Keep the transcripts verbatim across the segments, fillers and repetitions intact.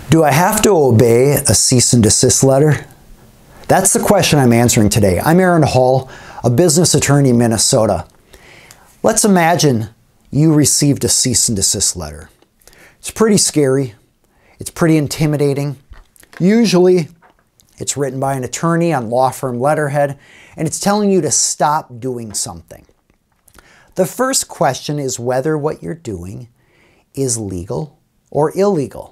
Do I have to obey a cease and desist letter? That's the question I'm answering today. I'm Aaron Hall, a business attorney in Minnesota. Let's imagine you received a cease and desist letter. It's pretty scary. It's pretty intimidating. Usually, it's written by an attorney on law firm letterhead, and it's telling you to stop doing something. The first question is whether what you're doing is legal or illegal.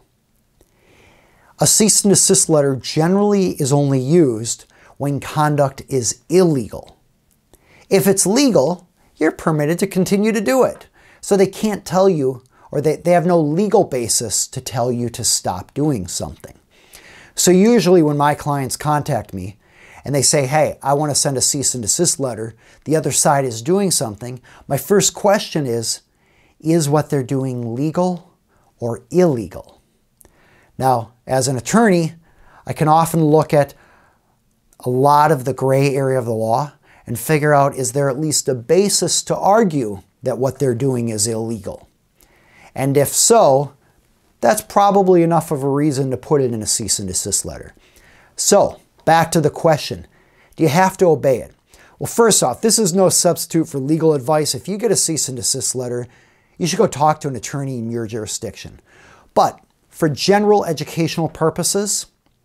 A cease and desist letter generally is only used when conduct is illegal. If it's legal, you're permitted to continue to do it. So they can't tell you, or they, they have no legal basis to tell you to stop doing something. So usually when my clients contact me and they say, hey, I want to send a cease and desist letter, the other side is doing something, my first question is, is what they're doing legal or illegal? Now, as an attorney, I can often look at a lot of the gray area of the law and figure out, is there at least a basis to argue that what they're doing is illegal? And if so, that's probably enough of a reason to put it in a cease and desist letter. So, back to the question, do you have to obey it? Well, first off, this is no substitute for legal advice. If you get a cease and desist letter, you should go talk to an attorney in your jurisdiction. But for general educational purposes,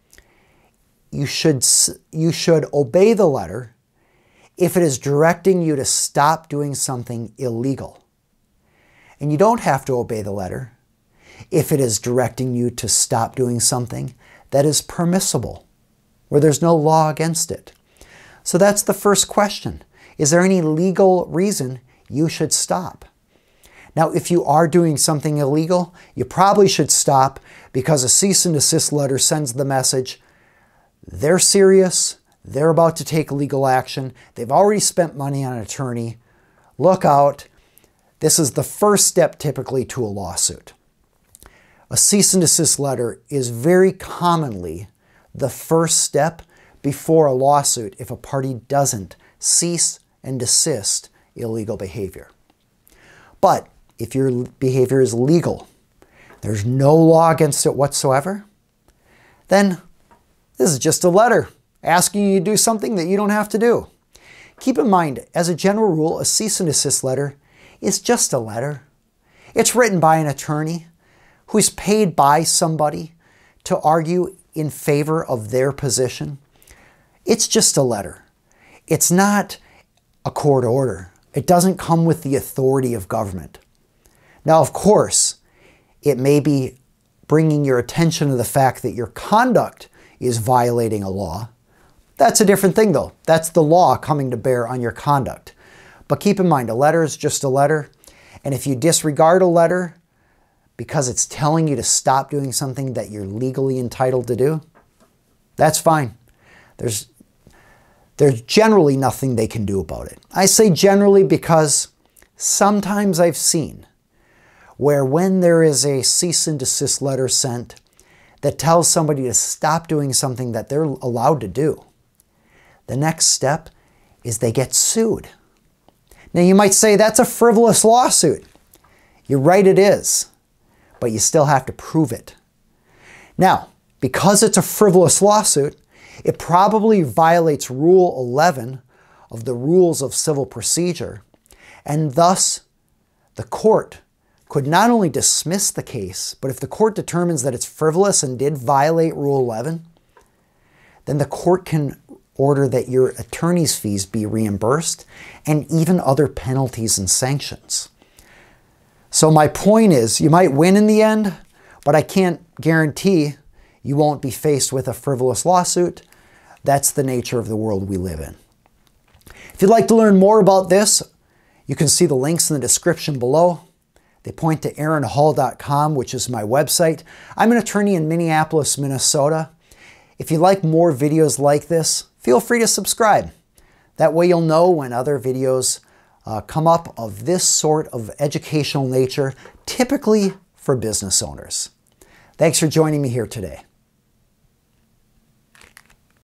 you should, you should obey the letter if it is directing you to stop doing something illegal. And you don't have to obey the letter if it is directing you to stop doing something that is permissible, where there's no law against it. So that's the first question. Is there any legal reason you should stop? Now, if you are doing something illegal, you probably should stop because a cease and desist letter sends the message, they're serious, they're about to take legal action, they've already spent money on an attorney, look out. This is the first step typically to a lawsuit. A cease and desist letter is very commonly the first step before a lawsuit if a party doesn't cease and desist illegal behavior. But if your behavior is legal, there's no law against it whatsoever, then this is just a letter asking you to do something that you don't have to do. Keep in mind, as a general rule, a cease and desist letter is just a letter. It's written by an attorney who's paid by somebody to argue in favor of their position. It's just a letter. It's not a court order. It doesn't come with the authority of government. Now, of course, it may be bringing your attention to the fact that your conduct is violating a law. That's a different thing, though. That's the law coming to bear on your conduct. But keep in mind, a letter is just a letter. And if you disregard a letter because it's telling you to stop doing something that you're legally entitled to do, that's fine. There's, there's generally nothing they can do about it. I say generally because sometimes I've seen where when there is a cease and desist letter sent that tells somebody to stop doing something that they're allowed to do, the next step is they get sued. Now you might say that's a frivolous lawsuit. You're right, it is, but you still have to prove it. Now, because it's a frivolous lawsuit, it probably violates Rule eleven of the Rules of Civil Procedure, and thus the court could not only dismiss the case, but if the court determines that it's frivolous and did violate Rule eleven, then the court can order that your attorney's fees be reimbursed and even other penalties and sanctions. So my point is, you might win in the end, but I can't guarantee you won't be faced with a frivolous lawsuit. That's the nature of the world we live in. If you'd like to learn more about this, you can see the links in the description below. They point to aaron hall dot com, which is my website. I'm an attorney in Minneapolis, Minnesota. If you like more videos like this, feel free to subscribe. That way you'll know when other videos uh, come up of this sort of educational nature, typically for business owners. Thanks for joining me here today.